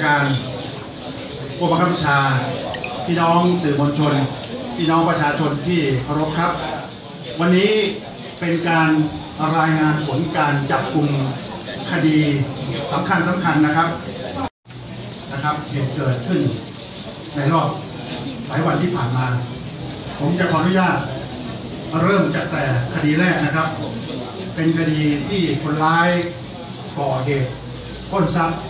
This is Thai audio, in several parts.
การผู้บังคับบัญชาพี่น้องสื่อมวลชนพี่น้องประชาชนที่เคารพครับวันนี้เป็นการรายงานผลการจับกุมคดีสำคัญนะครับเหตุเกิดขึ้นในรอบหลายวันที่ผ่านมาผมจะขออนุญาตเริ่มจากแต่คดีแรกนะครับเป็นคดีที่คนร้ายก่อเหตุปล้นทรัพย์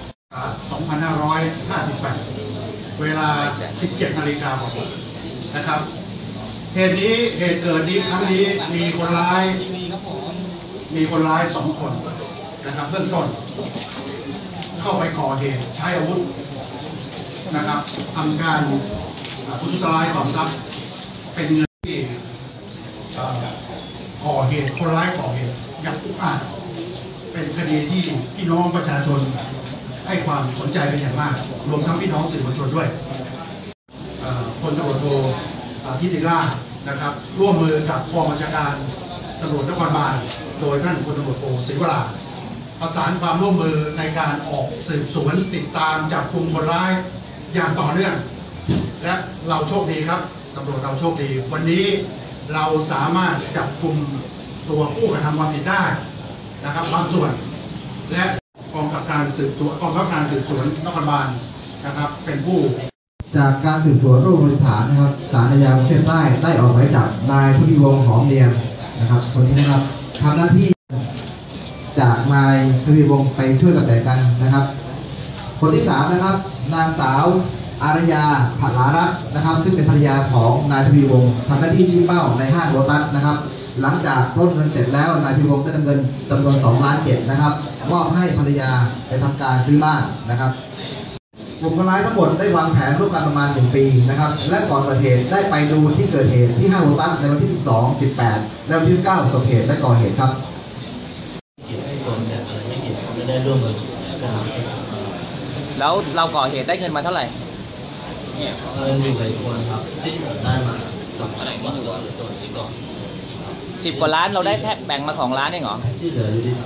2558เวลา 17 นาฬิกานะครับเหตุเกิดนี้ครั้งนี้มีคนร้าย2 คนนะครับเบื้องต้นเข้าไปก่อเหตุใช้อาวุธนะครับทำการทุจริตต่อทรัพย์เป็นเงินที่ก่อเหตุคนร้ายก่อเหตุอย่างอุกอาจเป็นคดีที่พี่น้องประชาชนให้ความสนใจเป็นอย่างมากรวมทั้งพี่น้องสื่อมวลชนด้วยพลตำรวจโททิติราชนะครับร่วมมือกับกองบัญชาการตำรวจนครบาลโดยท่านพลตำรวจโทศรีวราประสานความร่วมมือในการออกสืบสวนติดตามจับกุมคนร้ายอย่างต่อเนื่องและเราโชคดีครับตำรวจเราโชคดีวันนี้เราสามารถจับกุมตัวผู้กระทำความผิดได้นะครับบางส่วนและกองกับการสืบสวนนครบาลนะครับเป็นผู้จากการสืบสวนรูปพยานฐานนะครับศาลอาญากรุงเทพใต้ได้ออกหมายจับนายทวีวงศ์หอมเนียมนะครับคนนี้นะครับทำหน้าที่จากนายทวีวงศ์ไปช่วยกับแต่กันนะครับคนที่3นะครับนางสาวอารยาผลารัตน์นะครับซึ่งเป็นภรรยาของนายทวีวงศ์ทำหน้าที่ชี้เป้าในห้างโลตัสนะครับหลังจากปล้นเงินเสร็จแล้วนายทวีวงศ์ได้นำเงินจำนวน2.7 ล้านนะครับมอบให้ภรรยาไปทำการซื้อบ้านนะครับกลุ่มคนร้ายทั้งหมดได้วางแผนร่วมกันประมาณ1 ปีนะครับและก่อนเกิดเหตุได้ไปดูที่เกิดเหตุที่ห้างโลตัสในวันที่12 18และวันที่9ประสบเหตุและก่อเหตุครับแล้วเราก่อเหตุได้เงินมาเท่าไหร่เนี่ยเงินอยู่หลายคนครับได้มา2 ตัว 10 กว่าล้านเราได้แค่แบ่งมา2 ล้านเองเหรอที่เหลืออยู่ที่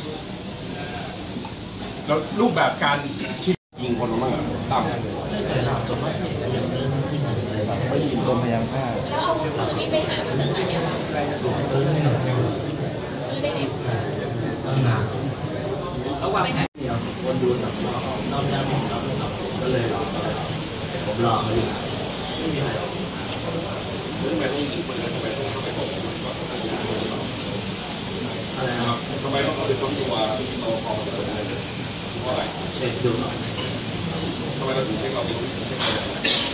แล้วรูปแบบการยิงคนมั้งต่ำไม่ยิงตรงพยายามฆ่าแล้วเอาปืนนี่ไปหามาจากไหนเนี่ยซื้อในเน็ตตั้งนานแล้ววางแผนเดียววนดูแบบเราจะไม่เราก็เลยผมรอมาอยู่ไม่มีอะไรหรอกทำไมต้องยิงปืนทำไมต้องเข้าไปบอกอะไรครับทำไมต้องเอาไปซ้อมตัวเราพอเพราะอะไรเช็คดูหน่อยทำไมเราถึงเช็คเราไปเช็คอะไร